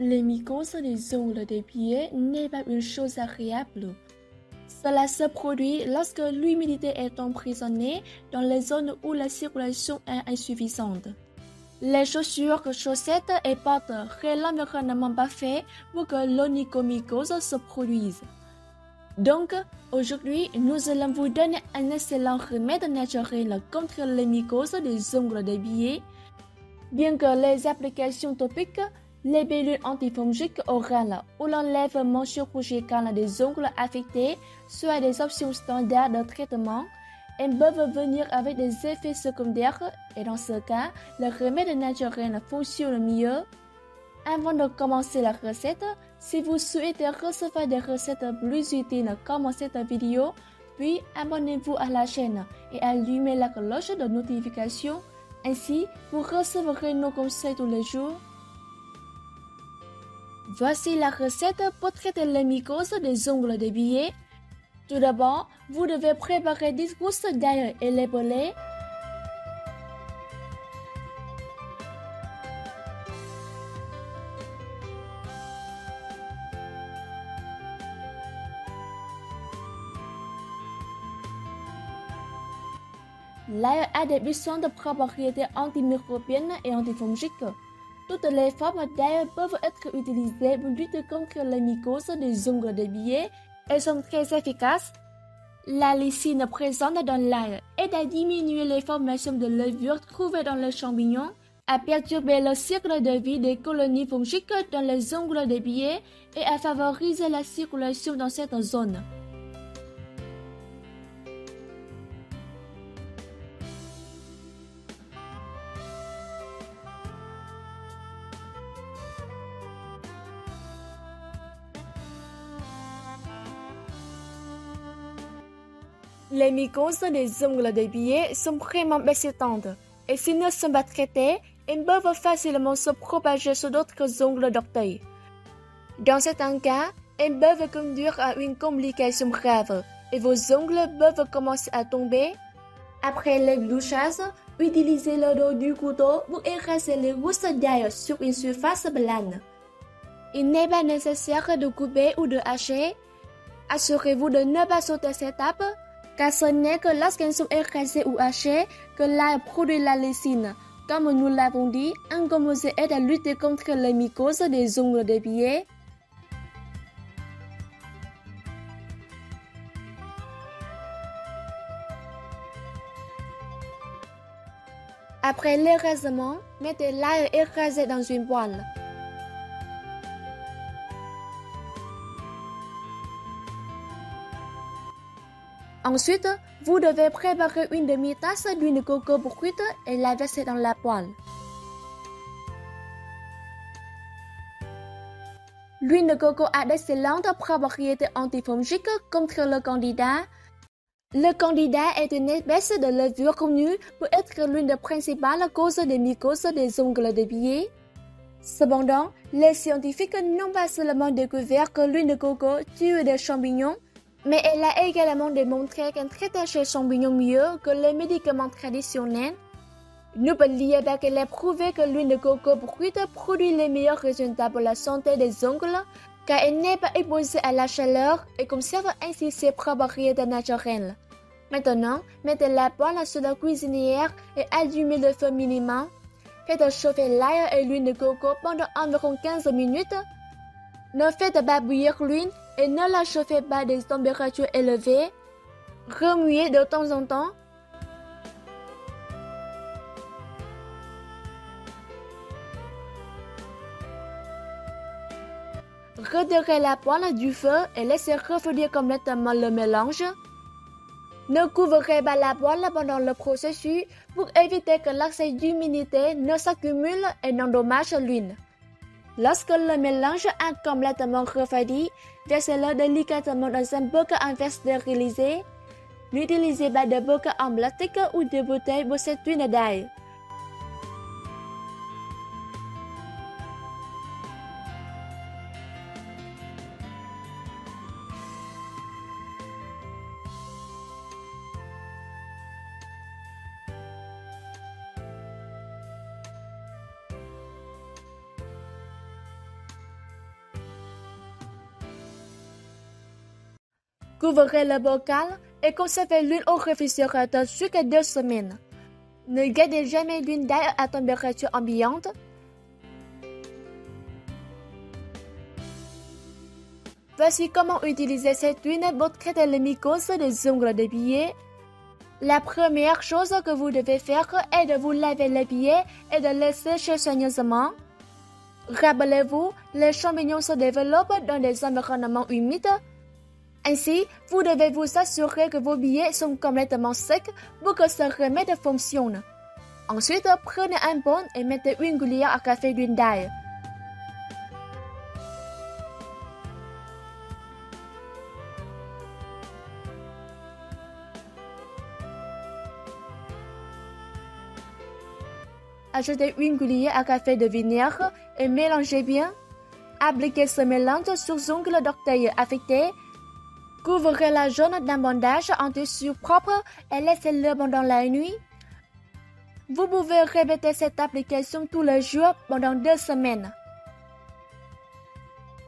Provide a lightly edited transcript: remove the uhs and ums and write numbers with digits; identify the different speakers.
Speaker 1: Les mycoses des ongles des pieds n'est pas une chose agréable. Cela se produit lorsque l'humidité est emprisonnée dans les zones où la circulation est insuffisante. Les chaussures, chaussettes et bottes relativement pas faites pour que l'onychomycose se produise. Donc, aujourd'hui, nous allons vous donner un excellent remède naturel contre les mycoses des ongles des pieds. Bien que les applications topiques, les pilules antifongiques orales ou l'enlèvement chirurgical des ongles affectés soient des options standards de traitement, elles peuvent venir avec des effets secondaires et dans ce cas, le remède naturel fonctionne mieux. Avant de commencer la recette, si vous souhaitez recevoir des recettes plus utiles comme cette vidéo, puis abonnez-vous à la chaîne et allumez la cloche de notification. Ainsi, vous recevrez nos conseils tous les jours. Voici la recette pour traiter les mycoses des ongles des pieds. Tout d'abord, vous devez préparer 10 gousses d'ail et les peler. L'ail a des puissantes propriétés antimicrobiennes et antifongiques. Toutes les formes d'ail peuvent être utilisées pour lutter contre les mycoses des ongles des pieds et sont très efficaces. La lysine présente dans l'ail aide à diminuer les formations de levures trouvées dans les champignons, à perturber le cycle de vie des colonies fongiques dans les ongles des pieds et à favoriser la circulation dans cette zone. Les mycoses des ongles des pieds sont vraiment persistantes et s'ils ne sont pas traités, ils peuvent facilement se propager sur d'autres ongles d'orteil. Dans certains cas, ils peuvent conduire à une complication grave et vos ongles peuvent commencer à tomber. Après l'épluchage, utilisez le dos du couteau pour écraser les gousses d'ail sur une surface plane. Il n'est pas nécessaire de couper ou de hacher. Assurez-vous de ne pas sauter cette étape, car ce n'est que lorsqu'elles sont écrasées ou hachées que l'ail produit la lysine. Comme nous l'avons dit, un composé aide à lutter contre les mycoses des ongles des pieds. Après l'écrasement, mettez l'ail écrasé dans une poêle. Ensuite, vous devez préparer une demi-tasse d'huile de coco cuite et la verser dans la poêle. L'huile de coco a d'excellentes propriétés antifongiques contre le candida. Le candida est une espèce de levure connue pour être l'une des principales causes des mycoses des ongles des pieds. Cependant, les scientifiques n'ont pas seulement découvert que l'huile de coco tue des champignons, mais elle a également démontré qu'elle traite ces champignons mieux que les médicaments traditionnels. N'oubliez pas qu'elle a prouvé que l'huile de coco cuite produit les meilleurs résultats pour la santé des ongles, car elle n'est pas exposée à la chaleur et conserve ainsi ses propriétés naturelles. Maintenant, mettez la poêle sur la cuisinière et allumez le feu minimum. Faites chauffer l'ail et l'huile de coco pendant environ 15 minutes. Ne faites pas bouillir l'huile et ne la chauffez pas à des températures élevées. Remuez de temps en temps. Retirez la poêle du feu et laissez refroidir complètement le mélange. Ne couvrez pas la poêle pendant le processus pour éviter que l'excès d'humidité ne s'accumule et n'endommage l'huile. Lorsque le mélange a complètement refroidi, versez-le délicatement dans un bocal en verre stérilisé. N'utilisez pas de bocal en plastique ou de bouteilles pour cette huile d'ail. Couvrez le bocal et conservez l'huile au réfrigérateur jusqu'à 2 semaines. Ne gardez jamais l'huile d'ail à température ambiante. Voici comment utiliser cette huile pour traiter les mycoses des ongles des pieds. La première chose que vous devez faire est de vous laver les pieds et de les sécher soigneusement. Rappelez-vous, les champignons se développent dans des environnements humides. Ainsi, vous devez vous assurer que vos pieds sont complètement secs pour que ce remède fonctionne. Ensuite, prenez un bol et mettez une cuillère à café d'huile d'ail. Ajoutez une cuillère à café de vinaigre et mélangez bien. Appliquez ce mélange sur les ongles d'orteil affectés. Couvrez la zone d'un bandage en tissu propre et laissez-le pendant la nuit. Vous pouvez répéter cette application tous les jours pendant 2 semaines.